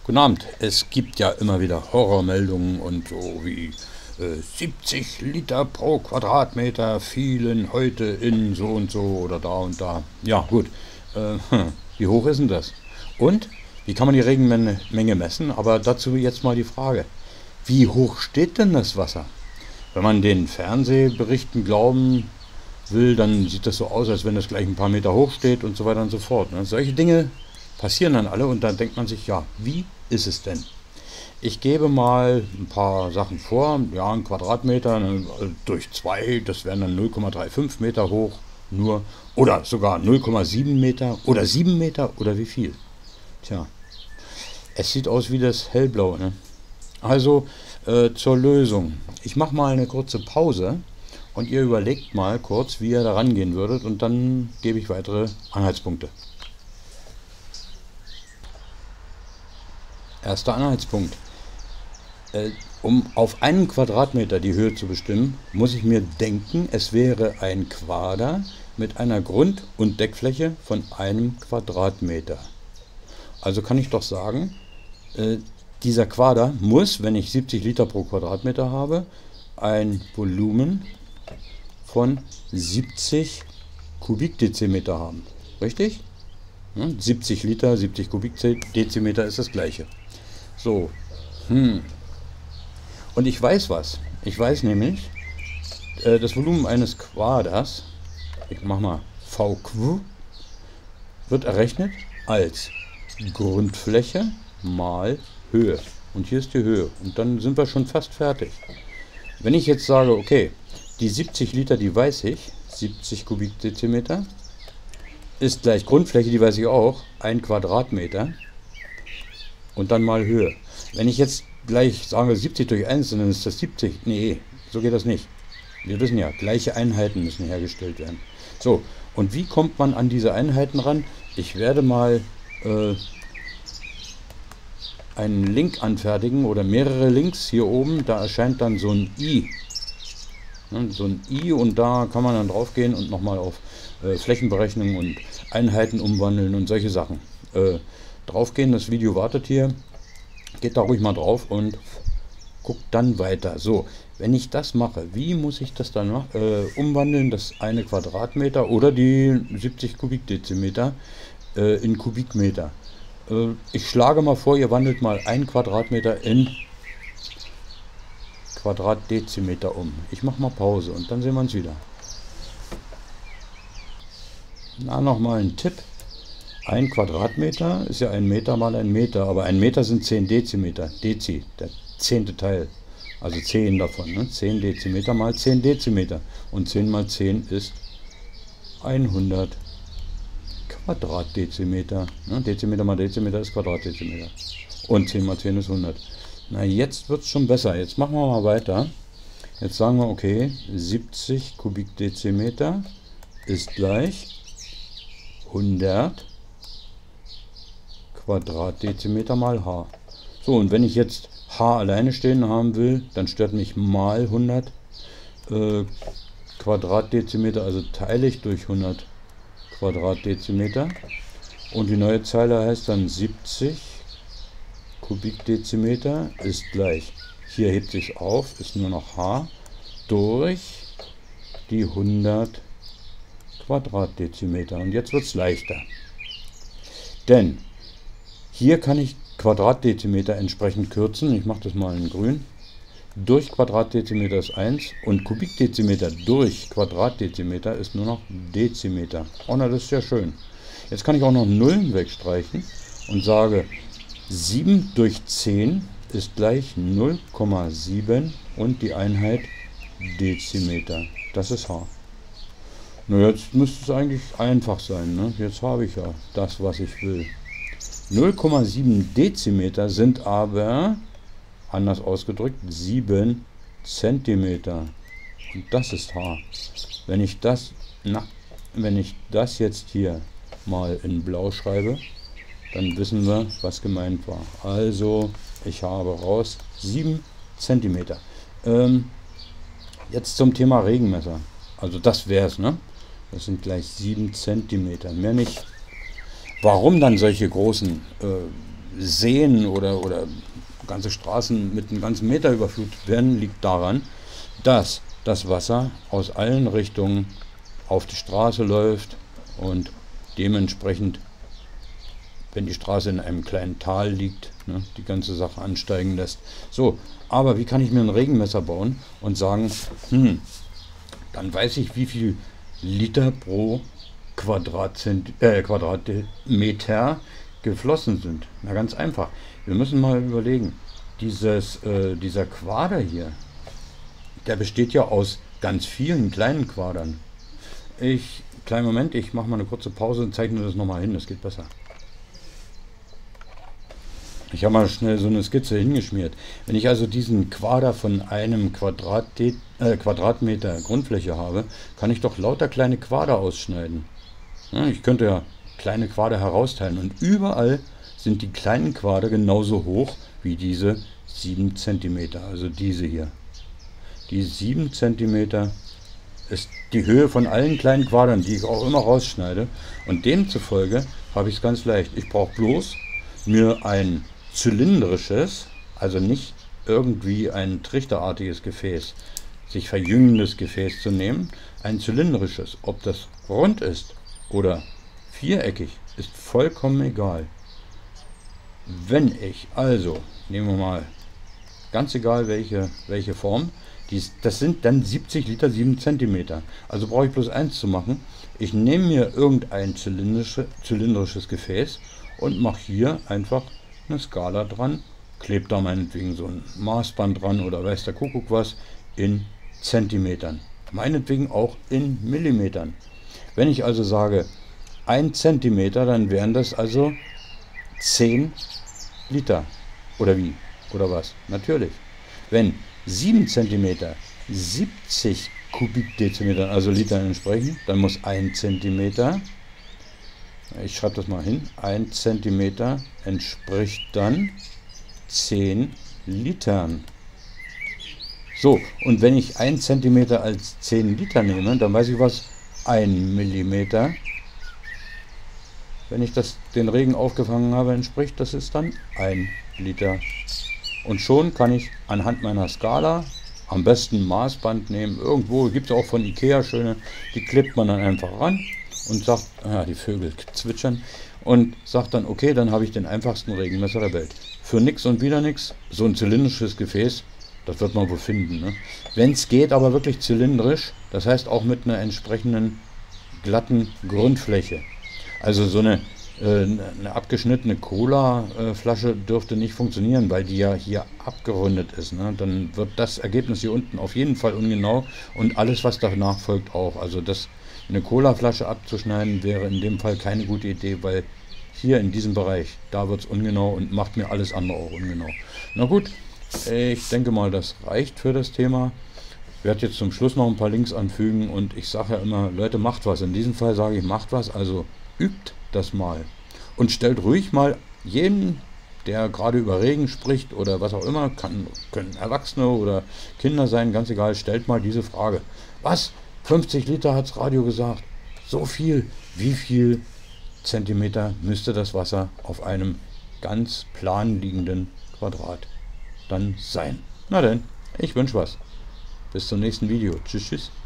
Guten Abend. Es gibt ja immer wieder Horrormeldungen und so wie 70 Liter pro Quadratmeter fielen heute in so und so oder da und da. Ja, gut. Wie hoch ist denn das? Und wie kann man die Regenmenge messen? Aber dazu jetzt mal die Frage. Wie hoch steht denn das Wasser? Wenn man den Fernsehberichten glauben will, dann sieht das so aus, als wenn das gleich ein paar Meter hoch steht und so weiter und so fort. Ne? Solche Dinge passieren dann alle und dann denkt man sich, ja, wie ist es denn? Ich gebe mal ein paar Sachen vor. Ja, ein Quadratmeter durch 2, das wären dann 0,35 Meter hoch nur. Oder sogar 0,7 Meter oder 7 Meter oder wie viel? Tja, es sieht aus wie das Hellblau. Ne? Also zur Lösung. Ich mache mal eine kurze Pause und ihr überlegt mal kurz, wie ihr da rangehen würdet und dann gebe ich weitere Anhaltspunkte. Erster Anhaltspunkt. Um auf einen Quadratmeter die Höhe zu bestimmen, muss ich mir denken, es wäre ein Quader mit einer Grund- und Deckfläche von einem Quadratmeter. Also kann ich doch sagen, dieser Quader muss, wenn ich 70 Liter pro Quadratmeter habe, ein Volumen von 70 Kubikdezimeter haben. Richtig? 70 Liter, 70 Kubikdezimeter ist das gleiche. So. Und ich weiß was. Ich weiß nämlich, das Volumen eines Quaders, ich mache mal VQ, wird errechnet als Grundfläche mal Höhe. Und hier ist die Höhe. Und dann sind wir schon fast fertig. Wenn ich jetzt sage, okay, die 70 Liter, die weiß ich, 70 Kubikdezimeter, ist gleich Grundfläche, die weiß ich auch, 1 Quadratmeter und dann mal Höhe. Wenn ich jetzt gleich sage 70 durch 1, dann ist das 70. Nee, so geht das nicht. Wir wissen ja, gleiche Einheiten müssen hergestellt werden. So, und wie kommt man an diese Einheiten ran? Ich werde mal einen Link anfertigen oder mehrere Links hier oben. Da erscheint dann so ein I. So ein I und da kann man dann drauf gehen und nochmal auf Flächenberechnung und Einheiten umwandeln und solche Sachen draufgehen. Das Video wartet hier. Geht da ruhig mal drauf und guckt dann weiter. So, wenn ich das mache, wie muss ich das dann umwandeln, das eine Quadratmeter oder die 70 Kubikdezimeter in Kubikmeter? Ich schlage mal vor, ihr wandelt mal 1 Quadratmeter in Quadratdezimeter um. Ich mache mal Pause und dann sehen wir uns wieder. Na, nochmal ein Tipp. 1 Quadratmeter ist ja 1 Meter mal 1 Meter, aber 1 Meter sind 10 Dezimeter. Dezi, der 10. Teil. Also 10 davon. Ne? 10 Dezimeter mal 10 Dezimeter. Und 10 mal 10 ist 100 Quadratdezimeter. Ne? Dezimeter mal Dezimeter ist Quadratdezimeter. Und 10 mal 10 ist 100. Na, jetzt wird es schon besser. Jetzt machen wir mal weiter. Jetzt sagen wir, okay, 70 Kubikdezimeter ist gleich 100 Quadratdezimeter mal H. So, und wenn ich jetzt H alleine stehen haben will, dann stört mich mal 100 Quadratdezimeter, also teile ich durch 100 Quadratdezimeter. Und die neue Zeile heißt dann 70 Kubikdezimeter ist gleich, hier hebt sich auf, ist nur noch H, durch die 100 Quadratdezimeter. Und jetzt wird es leichter. Denn hier kann ich Quadratdezimeter entsprechend kürzen. Ich mache das mal in grün. Durch Quadratdezimeter ist 1 und Kubikdezimeter durch Quadratdezimeter ist nur noch Dezimeter. Oh, na, das ist ja schön. Jetzt kann ich auch noch Nullen wegstreichen und sage, 7 durch 10 ist gleich 0,7 und die Einheit Dezimeter. Das ist H. Na, jetzt müsste es eigentlich einfach sein. Ne? Jetzt habe ich ja das, was ich will. 0,7 Dezimeter sind aber, anders ausgedrückt, 7 Zentimeter. Und das ist H. Wenn ich das jetzt hier mal in Blau schreibe, dann wissen wir, was gemeint war. Also, ich habe raus 7 Zentimeter. Jetzt zum Thema Regenmesser. Also das wäre es, ne? Das sind gleich 7 Zentimeter, mehr nicht. Warum dann solche großen Seen oder ganze Straßen mit einem ganzen Meter überflutet werden, liegt daran, dass das Wasser aus allen Richtungen auf die Straße läuft und dementsprechend, wenn die Straße in einem kleinen Tal liegt, ne, die ganze Sache ansteigen lässt. So, aber wie kann ich mir ein Regenmesser bauen und sagen, dann weiß ich, wie viel Liter pro Quadratmeter geflossen sind. Na, ganz einfach. Wir müssen mal überlegen, dieser Quader hier, der besteht ja aus ganz vielen kleinen Quadern. Kleinen Moment, ich mache mal eine kurze Pause und zeichne das nochmal hin, das geht besser. Ich habe mal schnell so eine Skizze hingeschmiert. Wenn ich also diesen Quader von einem Quadratmeter Grundfläche habe, kann ich doch lauter kleine Quader ausschneiden. Ja, ich könnte ja kleine Quader herausteilen und überall sind die kleinen Quader genauso hoch wie diese 7 cm, also diese hier. Die 7 cm ist die Höhe von allen kleinen Quadern, die ich auch immer rausschneide, und demzufolge habe ich es ganz leicht. Ich brauche bloß mir ein zylindrisches, also nicht irgendwie ein trichterartiges Gefäß, sich verjüngendes Gefäß zu nehmen, ein zylindrisches, ob das rund ist oder viereckig, ist vollkommen egal. Wenn ich also, nehmen wir mal, ganz egal welche Form, das sind dann 70 Liter 7 cm. Also brauche ich bloß eins zu machen. Ich nehme mir irgendein zylindrisches Gefäß und mache hier einfach eine Skala dran, klebt da meinetwegen so ein Maßband dran oder weiß der Kuckuck was, in Zentimetern. Meinetwegen auch in Millimetern. Wenn ich also sage 1 Zentimeter, dann wären das also 10 Liter. Oder wie? Oder was? Natürlich. Wenn 7 cm 70 Kubikdezimetern, also Liter entsprechen, dann muss 1 cm, ich schreibe das mal hin, 1 cm entspricht dann 10 Litern. So, und wenn ich 1 cm als 10 Liter nehme, dann weiß ich, was 1 Millimeter, wenn ich den Regen aufgefangen habe, entspricht, das ist dann 1 Liter. Und schon kann ich anhand meiner Skala am besten Maßband nehmen. Irgendwo gibt es auch von Ikea schöne, die klebt man dann einfach ran und sagt, ja, die Vögel zwitschern, und sagt dann, okay, dann habe ich den einfachsten Regenmesser der Welt. Für nix und wieder nix, so ein zylindrisches Gefäß, das wird man wohl finden. Ne? Wenn es geht, aber wirklich zylindrisch, das heißt auch mit einer entsprechenden glatten Grundfläche. Also so eine abgeschnittene Cola-Flasche dürfte nicht funktionieren, weil die ja hier abgerundet ist. Ne? Dann wird das Ergebnis hier unten auf jeden Fall ungenau und alles, was danach folgt, auch. Also eine Cola-Flasche abzuschneiden wäre in dem Fall keine gute Idee, weil hier in diesem Bereich, da wird es ungenau und macht mir alles andere auch ungenau. Na gut, ich denke mal, das reicht für das Thema. Ich werde jetzt zum Schluss noch ein paar Links anfügen und ich sage ja immer, Leute, macht was. In diesem Fall sage ich, macht was, also übt das mal. Und stellt ruhig mal jeden, der gerade über Regen spricht oder was auch immer, können Erwachsene oder Kinder sein, ganz egal, stellt mal diese Frage. Was? 50 Liter hat's Radio gesagt. So viel. Wie viel Zentimeter müsste das Wasser auf einem ganz plan liegenden Quadrat dann sein? Na denn, ich wünsche was. Bis zum nächsten Video. Tschüss, tschüss.